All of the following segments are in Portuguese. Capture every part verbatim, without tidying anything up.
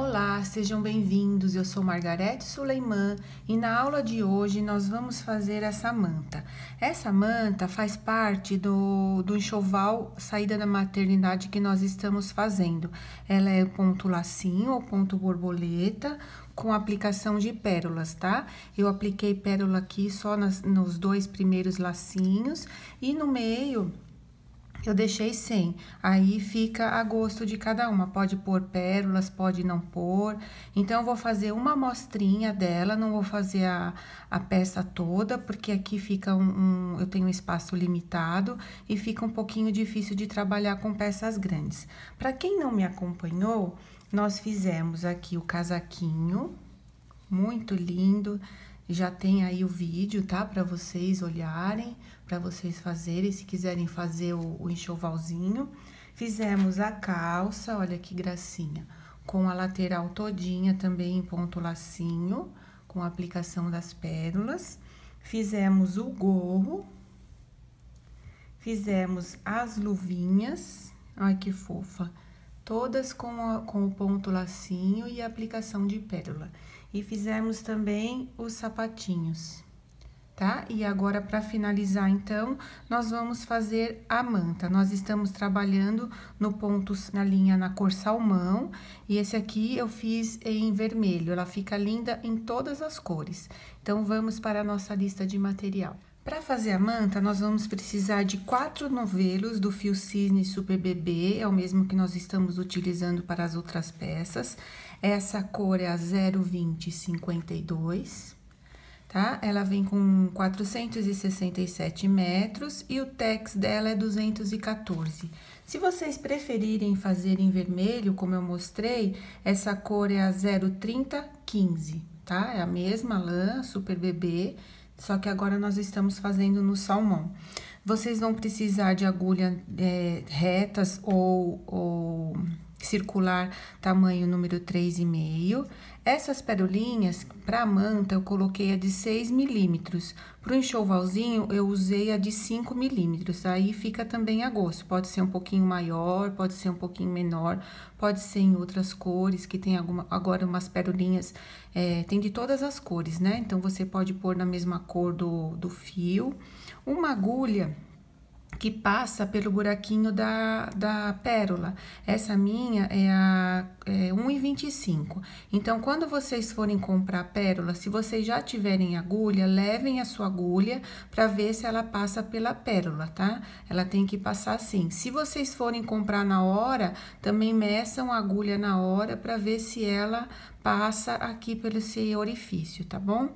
Olá, sejam bem-vindos. Eu sou Margarete Suleiman e na aula de hoje nós vamos fazer essa manta. Essa manta faz parte do, do enxoval saída da maternidade que nós estamos fazendo. Ela é ponto lacinho ou ponto borboleta com aplicação de pérolas, tá? Eu apliquei pérola aqui só nas, nos dois primeiros lacinhos e no meio eu deixei sem, aí fica a gosto de cada uma, pode pôr pérolas, pode não pôr. Então, eu vou fazer uma amostrinha dela, não vou fazer a, a peça toda, porque aqui fica um, um, eu tenho um espaço limitado e fica um pouquinho difícil de trabalhar com peças grandes. Para quem não me acompanhou, nós fizemos aqui o casaquinho, muito lindo. Já tem aí o vídeo, tá? Para vocês olharem, para vocês fazerem, se quiserem fazer o, o enxovalzinho. Fizemos a calça, olha que gracinha, com a lateral todinha também em ponto lacinho, com a aplicação das pérolas. Fizemos o gorro, fizemos as luvinhas, olha que fofa, todas com, a, com o ponto lacinho e a aplicação de pérola. E fizemos também os sapatinhos, tá? E agora, para finalizar, então, nós vamos fazer a manta. Nós estamos trabalhando no ponto, na linha na cor salmão, e esse aqui eu fiz em vermelho. Ela fica linda em todas as cores. Então, vamos para a nossa lista de material. Para fazer a manta, nós vamos precisar de quatro novelos do fio cisne Super Bebê, é o mesmo que nós estamos utilizando para as outras peças. Essa cor é a zero vinte cinquenta e dois, tá? Ela vem com quatrocentos e sessenta e sete metros e o tex dela é duzentos e quatorze. Se vocês preferirem fazer em vermelho, como eu mostrei, essa cor é a zero trinta quinze, tá? É a mesma lã, Super Bebê, só que agora nós estamos fazendo no salmão. Vocês vão precisar de agulha é, retas ou, ou circular, tamanho número três e meio. Essas perolinhas, para a manta, eu coloquei a de seis milímetros. Para o enxovalzinho, eu usei a de cinco milímetros. Aí fica também a gosto. Pode ser um pouquinho maior, pode ser um pouquinho menor, pode ser em outras cores, que tem alguma, agora umas perolinhas, é, tem de todas as cores, né? Então, você pode pôr na mesma cor do, do fio. Uma agulha que passa pelo buraquinho da, da pérola. Essa minha é a é um e vinte e cinco. Então, quando vocês forem comprar pérola, se vocês já tiverem agulha, levem a sua agulha para ver se ela passa pela pérola, tá? Ela tem que passar assim. Se vocês forem comprar na hora, também meçam a agulha na hora para ver se ela passa aqui pelo esse orifício, tá bom?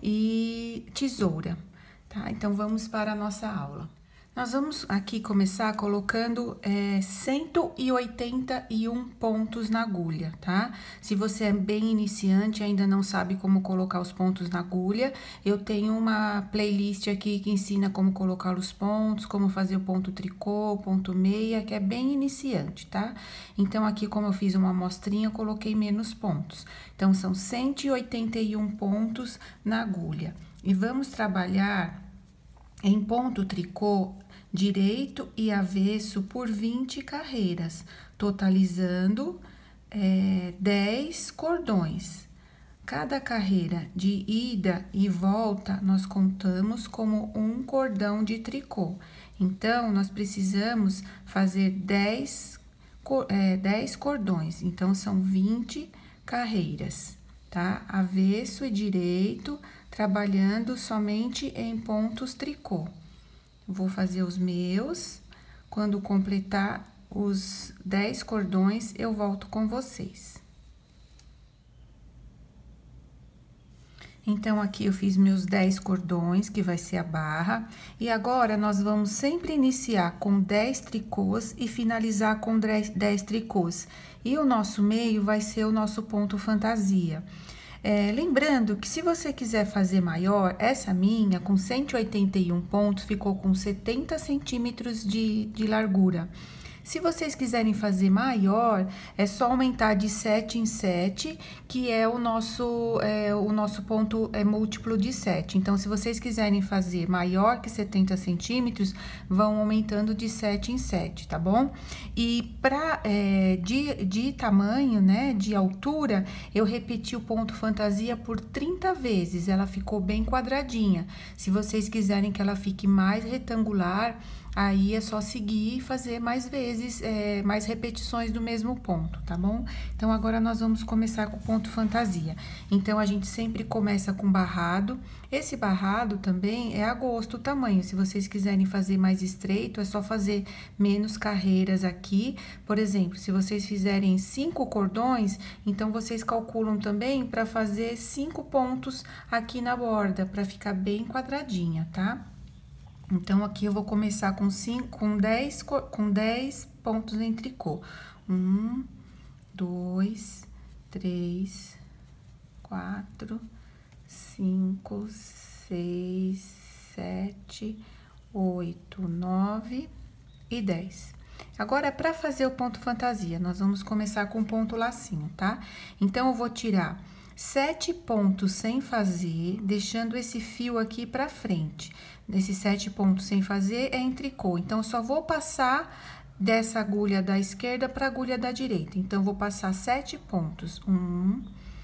E tesoura, tá? Então, vamos para a nossa aula. Nós vamos aqui começar colocando é, cento e oitenta e um pontos na agulha, tá? Se você é bem iniciante e ainda não sabe como colocar os pontos na agulha, eu tenho uma playlist aqui que ensina como colocar os pontos, como fazer o ponto tricô, ponto meia, que é bem iniciante, tá? Então, aqui, como eu fiz uma amostrinha, eu coloquei menos pontos. Então, são cento e oitenta e um pontos na agulha. E vamos trabalhar em ponto tricô direito e avesso por vinte carreiras, totalizando é, dez cordões. Cada carreira de ida e volta, nós contamos como um cordão de tricô. Então, nós precisamos fazer dez, é, dez cordões, então, são vinte carreiras, tá? Avesso e direito, trabalhando somente em pontos tricô. Vou fazer os meus, quando completar os dez cordões, eu volto com vocês. Então, aqui eu fiz meus dez cordões, que vai ser a barra, e agora nós vamos sempre iniciar com dez tricôs e finalizar com dez tricôs. E o nosso meio vai ser o nosso ponto fantasia. É, lembrando que se você quiser fazer maior, essa minha, com cento e oitenta e um pontos, ficou com setenta centímetros de, de largura. Se vocês quiserem fazer maior, é só aumentar de sete em sete, que é o nosso, é, o nosso ponto é múltiplo de sete. Então, se vocês quiserem fazer maior que setenta centímetros, vão aumentando de sete em sete, tá bom? E pra, é, de, de tamanho, né, de altura, eu repeti o ponto fantasia por trinta vezes, ela ficou bem quadradinha. Se vocês quiserem que ela fique mais retangular, aí é só seguir e fazer mais vezes, é, mais repetições do mesmo ponto, tá bom? Então, agora nós vamos começar com o ponto fantasia. Então, a gente sempre começa com barrado. Esse barrado também é a gosto o tamanho. Se vocês quiserem fazer mais estreito, é só fazer menos carreiras aqui. Por exemplo, se vocês fizerem cinco cordões, então vocês calculam também para fazer cinco pontos aqui na borda, para ficar bem quadradinha, tá? Então, aqui eu vou começar com cinco, com dez, com dez pontos em tricô. Um, dois, três, quatro, cinco, seis, sete, oito, nove e dez. Agora, para fazer o ponto fantasia, nós vamos começar com ponto lacinho, tá? Então, eu vou tirar sete pontos sem fazer, deixando esse fio aqui pra frente. Nesses sete pontos sem fazer é em tricô, então, eu só vou passar dessa agulha da esquerda pra agulha da direita. Então, eu vou passar sete pontos. Um,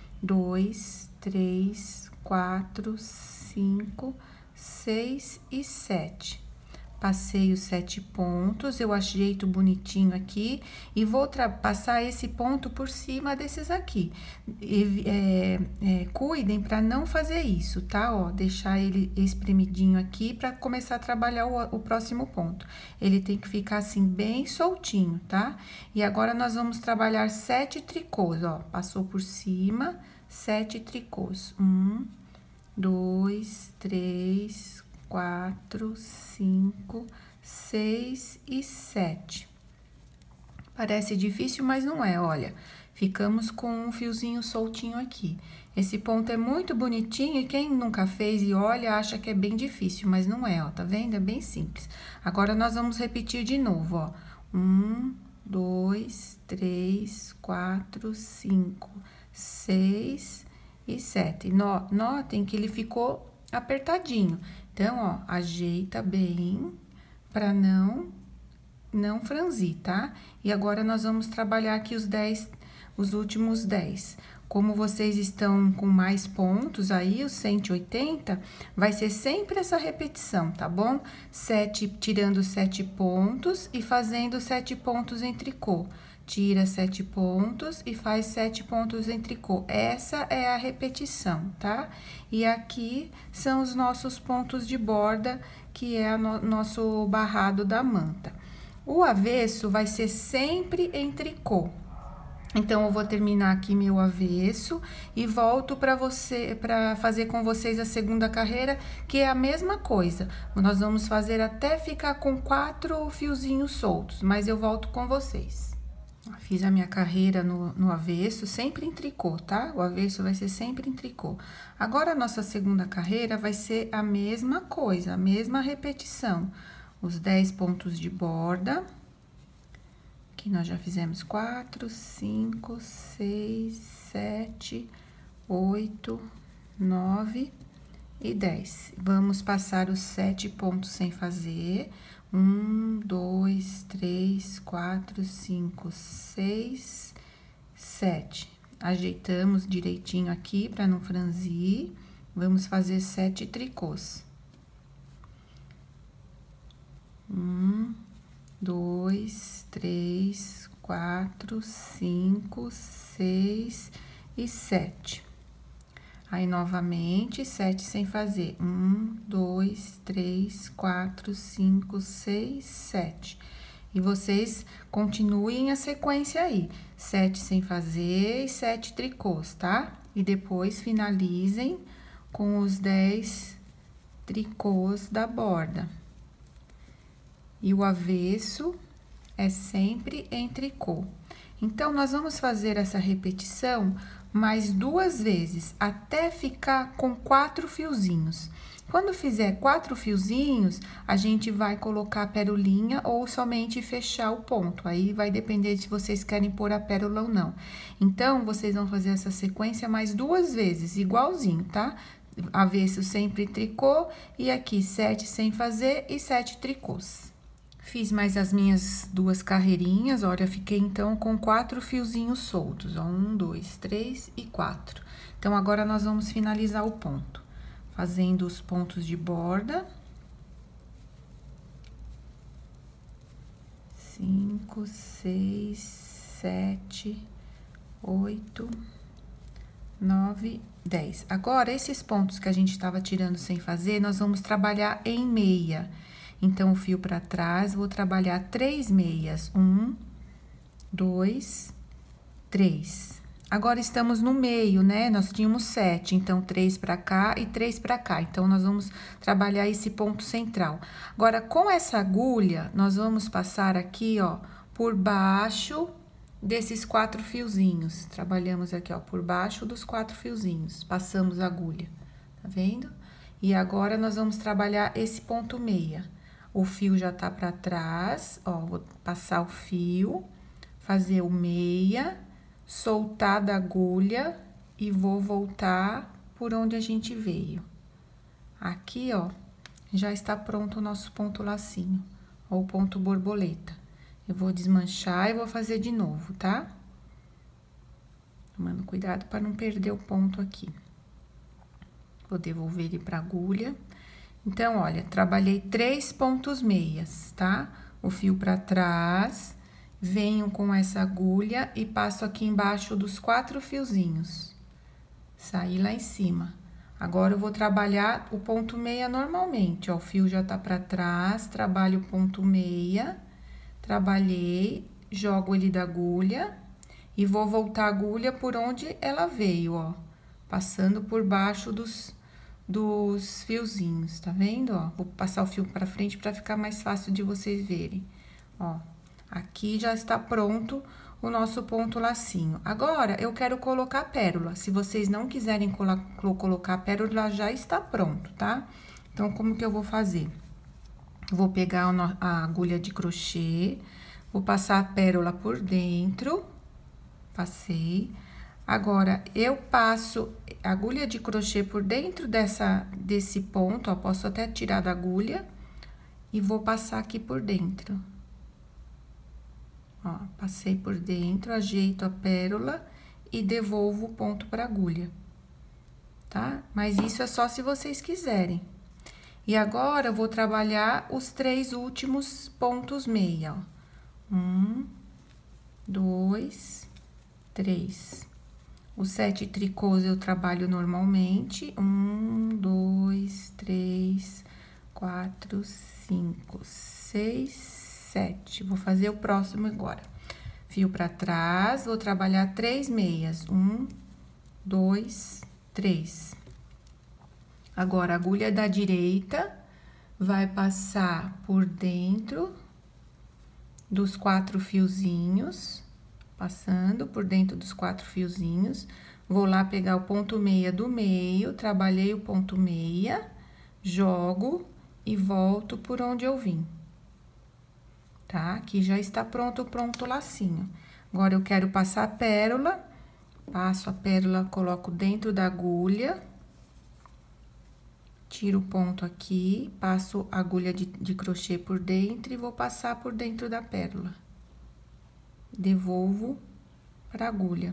dois, três, quatro, cinco, seis e sete. Passei os sete pontos, eu ajeito bonitinho aqui e vou passar esse ponto por cima desses aqui. E, é, é, cuidem para não fazer isso, tá? Ó, deixar ele espremidinho aqui para começar a trabalhar o, o próximo ponto. Ele tem que ficar assim, bem soltinho, tá? E agora, nós vamos trabalhar sete tricôs, ó. Passou por cima, sete tricôs. Um, dois, três, quatro, cinco, seis e sete. Parece difícil, mas não é, olha. Ficamos com um fiozinho soltinho aqui. Esse ponto é muito bonitinho e quem nunca fez e olha, acha que é bem difícil, mas não é, ó, tá vendo? É bem simples. Agora, nós vamos repetir de novo, ó. Um, dois, três, quatro, cinco, seis e sete. Notem que ele ficou apertadinho. Então, ó, ajeita bem para não não franzir, tá? E agora, nós vamos trabalhar aqui os dez, os últimos dez. Como vocês estão com mais pontos aí, os cento e oitenta, vai ser sempre essa repetição, tá bom? Sete, tirando sete pontos e fazendo sete pontos em tricô. Tira sete pontos e faz sete pontos em tricô. Essa é a repetição, tá? E aqui são os nossos pontos de borda, que é o no, nosso barrado da manta. O avesso vai ser sempre em tricô. Então, eu vou terminar aqui meu avesso e volto para você, para fazer com vocês a segunda carreira, que é a mesma coisa. Nós vamos fazer até ficar com quatro fiozinhos soltos, mas eu volto com vocês. Fiz a minha carreira no, no avesso, sempre em tricô, tá? O avesso vai ser sempre em tricô. Agora, a nossa segunda carreira vai ser a mesma coisa, a mesma repetição. Os dez pontos de borda. Aqui nós já fizemos quatro, cinco, seis, sete, oito, nove e dez. Vamos passar os sete pontos sem fazer. Um, dois, três, quatro, cinco, seis, sete. Ajeitamos direitinho aqui para não franzir. Vamos fazer sete tricôs. Um, dois, três, quatro, cinco, seis e sete. Aí, novamente, sete sem fazer. Um, dois, três, quatro, cinco, seis, sete. E vocês continuem a sequência aí. Sete sem fazer e sete tricôs, tá? E depois finalizem com os dez tricôs da borda. E o avesso é sempre em tricô. Então, nós vamos fazer essa repetição mais duas vezes, até ficar com quatro fiozinhos. Quando fizer quatro fiozinhos, a gente vai colocar a pérolinha ou somente fechar o ponto. Aí, vai depender de se vocês querem pôr a pérola ou não. Então, vocês vão fazer essa sequência mais duas vezes, igualzinho, tá? Avesso sempre tricô, e aqui sete sem fazer e sete tricôs. Fiz mais as minhas duas carreirinhas, olha, fiquei então com quatro fiozinhos soltos, ó, um, dois, três e quatro. Então, agora, nós vamos finalizar o ponto, fazendo os pontos de borda. Cinco, seis, sete, oito, nove, dez. Agora, esses pontos que a gente estava tirando sem fazer, nós vamos trabalhar em meia. Então, o fio para trás, vou trabalhar três meias. Um, dois, três. Agora, estamos no meio, né? Nós tínhamos sete, então, três para cá e três para cá. Então, nós vamos trabalhar esse ponto central. Agora, com essa agulha, nós vamos passar aqui, ó, por baixo desses quatro fiozinhos. Trabalhamos aqui, ó, por baixo dos quatro fiozinhos. Passamos a agulha, tá vendo? E agora, nós vamos trabalhar esse ponto meia. O fio já tá para trás, ó, vou passar o fio, fazer o meia, soltar da agulha e vou voltar por onde a gente veio. Aqui, ó, já está pronto o nosso ponto lacinho, ou ponto borboleta. Eu vou desmanchar e vou fazer de novo, tá? Tomando cuidado para não perder o ponto aqui. Vou devolver ele pra agulha. Então, olha, trabalhei três pontos meias, tá? O fio pra trás, venho com essa agulha e passo aqui embaixo dos quatro fiozinhos. Saí lá em cima. Agora, eu vou trabalhar o ponto meia normalmente, ó. O fio já tá pra trás, trabalho o ponto meia, trabalhei, jogo ele da agulha e vou voltar a agulha por onde ela veio, ó. Passando por baixo dos... dos fiozinhos, tá vendo, ó? Vou passar o fio pra frente pra ficar mais fácil de vocês verem, ó. Aqui já está pronto o nosso ponto lacinho. Agora, eu quero colocar pérola. Se vocês não quiserem colo colocar pérola, já está pronto, tá? Então, como que eu vou fazer? Vou pegar a agulha de crochê, vou passar a pérola por dentro, passei. Agora, eu passo a agulha de crochê por dentro dessa, desse ponto, ó, posso até tirar da agulha e vou passar aqui por dentro. Ó, passei por dentro, ajeito a pérola e devolvo o ponto pra agulha, tá? Mas isso é só se vocês quiserem. E agora, eu vou trabalhar os três últimos pontos meia, ó. Um, dois, três. Os sete tricôs eu trabalho normalmente. Um, dois, três, quatro, cinco, seis, sete. Vou fazer o próximo agora. Fio pra trás, vou trabalhar três meias. Um, dois, três. Agora, a agulha da direita vai passar por dentro dos quatro fiozinhos. Passando por dentro dos quatro fiozinhos, vou lá pegar o ponto meia do meio, trabalhei o ponto meia, jogo e volto por onde eu vim. Tá? Aqui já está pronto o ponto lacinho. Agora, eu quero passar a pérola, passo a pérola, coloco dentro da agulha, tiro o ponto aqui, passo a agulha de, de crochê por dentro e vou passar por dentro da pérola. Devolvo para agulha.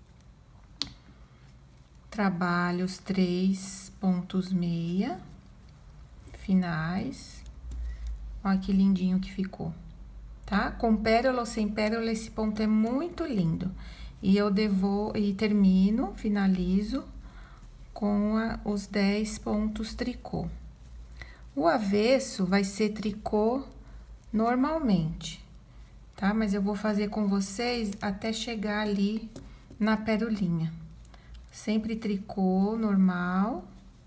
Trabalho os três pontos meia finais. Olha que lindinho que ficou, tá? Com pérola ou sem pérola, esse ponto é muito lindo. E eu devolvo e termino, finalizo com a, os dez pontos tricô. O avesso vai ser tricô normalmente, tá? Mas eu vou fazer com vocês até chegar ali na pérolinha. Sempre tricô normal.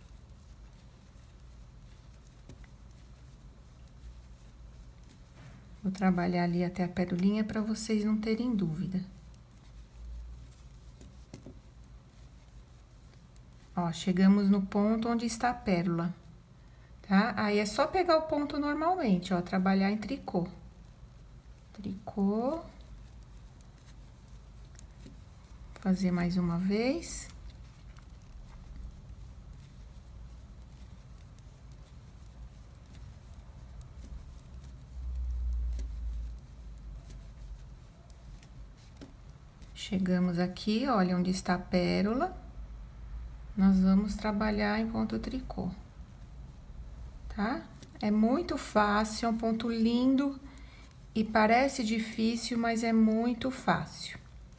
Vou trabalhar ali até a pérolinha para vocês não terem dúvida. Ó, chegamos no ponto onde está a pérola. tá? Aí, é só pegar o ponto normalmente, ó, trabalhar em tricô. Tricô. Fazer mais uma vez. Chegamos aqui, olha onde está a pérola. Nós vamos trabalhar em ponto tricô, tá? É muito fácil, é um ponto lindo e parece difícil, mas é muito fácil.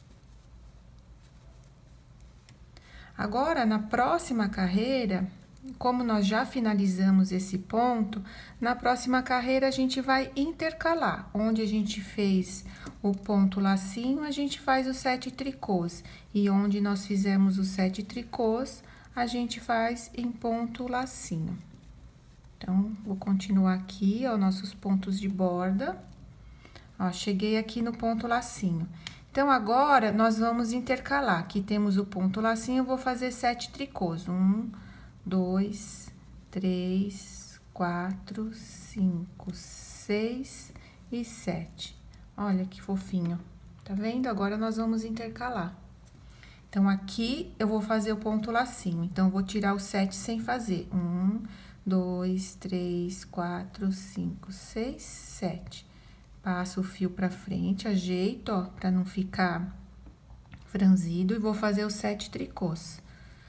Agora, na próxima carreira, como nós já finalizamos esse ponto, na próxima carreira a gente vai intercalar. Onde a gente fez o ponto lacinho, a gente faz os sete tricôs. E onde nós fizemos os sete tricôs, a gente faz em ponto lacinho. Então, vou continuar aqui, ó, nossos pontos de borda. Ó, cheguei aqui no ponto lacinho. Então, agora, nós vamos intercalar. Aqui temos o ponto lacinho, eu vou fazer sete tricôs. Um, dois, três, quatro, cinco, seis e sete. Olha que fofinho. Tá vendo? Agora, nós vamos intercalar. Então, aqui, eu vou fazer o ponto lacinho. Então, eu vou tirar o sete sem fazer. Um, dois, três, quatro, cinco, seis, sete. Passo o fio pra frente, ajeito, ó, pra não ficar franzido. E vou fazer os sete tricôs.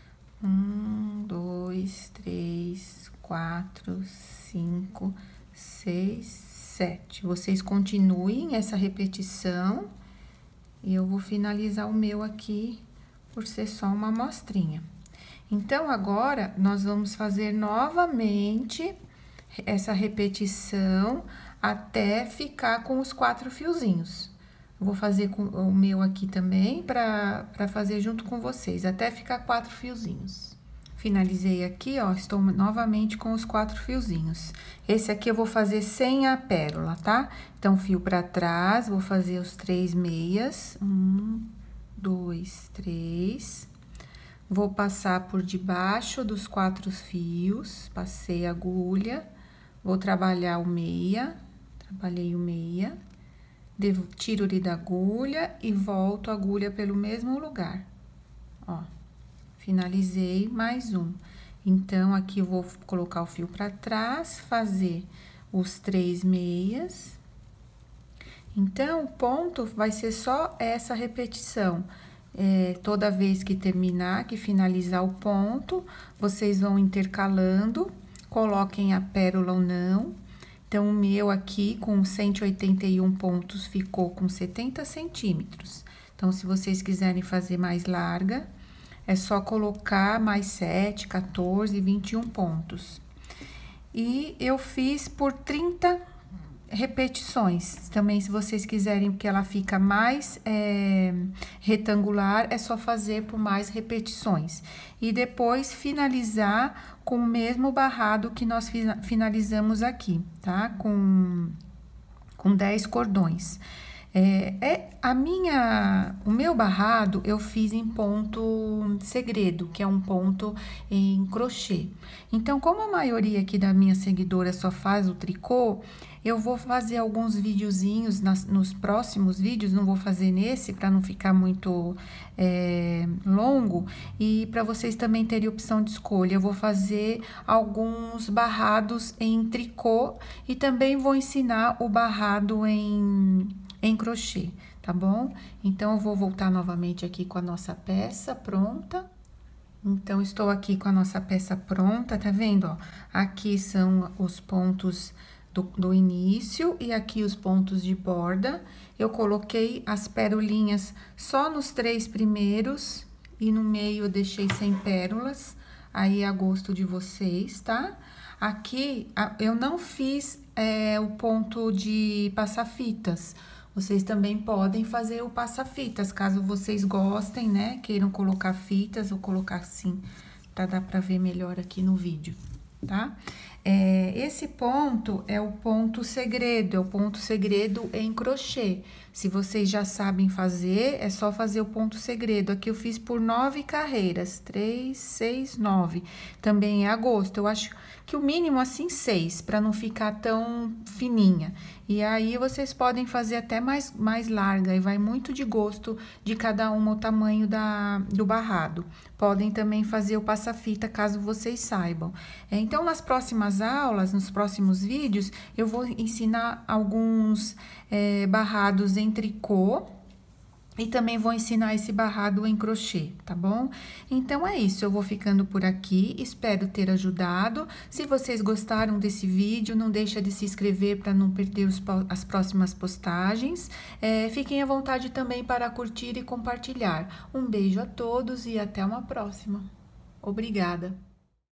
Um, dois, três, quatro, cinco, seis, sete. Vocês continuem essa repetição. E eu vou finalizar o meu aqui, por ser só uma amostrinha. Então, agora, nós vamos fazer novamente essa repetição até ficar com os quatro fiozinhos. Eu vou fazer com o meu aqui também, pra, pra fazer junto com vocês, até ficar quatro fiozinhos. Finalizei aqui, ó, estou novamente com os quatro fiozinhos. Esse aqui eu vou fazer sem a pérola, tá? Então, fio pra trás, vou fazer os três meias. Um, dois, três. Vou passar por debaixo dos quatro fios, passei a agulha, vou trabalhar o meia, trabalhei o meia, devo, tiro ele da agulha e volto a agulha pelo mesmo lugar, ó. Finalizei mais um. Então, aqui eu vou colocar o fio pra trás, fazer os três meias. Então, o ponto vai ser só essa repetição. É, toda vez que terminar, que finalizar o ponto, vocês vão intercalando, coloquem a pérola ou não. Então, o meu aqui, com cento e oitenta e um pontos, ficou com setenta centímetros. Então, se vocês quiserem fazer mais larga, é só colocar mais sete, quatorze, vinte e um pontos. E eu fiz por trinta repetições. Também, se vocês quiserem que ela fica mais é, retangular, é só fazer por mais repetições. E depois finalizar com o mesmo barrado que nós finalizamos aqui, tá? Com, com dez cordões. É, é, a minha, o meu barrado eu fiz em ponto segredo, que é um ponto em crochê. Então, como a maioria aqui da minha seguidora só faz o tricô, eu vou fazer alguns videozinhos nas, nos próximos vídeos, não vou fazer nesse para não ficar muito é, longo, e para vocês também terem opção de escolha. Eu vou fazer alguns barrados em tricô e também vou ensinar o barrado em... em crochê, tá bom? Então, eu vou voltar novamente aqui com a nossa peça pronta. Então, estou aqui com a nossa peça pronta, tá vendo, ó? Aqui são os pontos do, do início e aqui os pontos de borda. Eu coloquei as pérolinhas só nos três primeiros e no meio eu deixei sem pérolas, aí é a gosto de vocês, tá? Aqui, eu não fiz é, o ponto de passar fitas. Vocês também podem fazer o passa-fitas, caso vocês gostem, né? Queiram colocar fitas, vou colocar assim, pra dar pra ver melhor aqui no vídeo, tá? É, esse ponto é o ponto segredo, é o ponto segredo em crochê. Se vocês já sabem fazer, é só fazer o ponto segredo. Aqui eu fiz por nove carreiras, três, seis, nove. Também é a gosto. Eu acho que o mínimo assim seis, para não ficar tão fininha. E aí vocês podem fazer até mais, mais larga, e vai muito de gosto de cada uma o tamanho da, do barrado. Podem também fazer o passa-fita, caso vocês saibam. É, então, nas próximas aulas, nos próximos vídeos, eu vou ensinar alguns é, barrados em tricô, e também vou ensinar esse barrado em crochê, tá bom? Então, é isso, eu vou ficando por aqui, espero ter ajudado. Se vocês gostaram desse vídeo, não deixa de se inscrever para não perder os, as próximas postagens. É, fiquem à vontade também para curtir e compartilhar. Um beijo a todos e até uma próxima. Obrigada!